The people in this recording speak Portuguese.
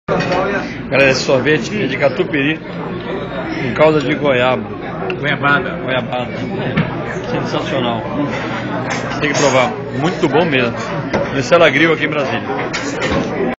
Galera, esse sorvete é de catupiry com calda de goiaba. Goiabada. Goiabada. Sensacional. Tem que provar. Muito bom mesmo. Esse é Grill aqui em Brasília.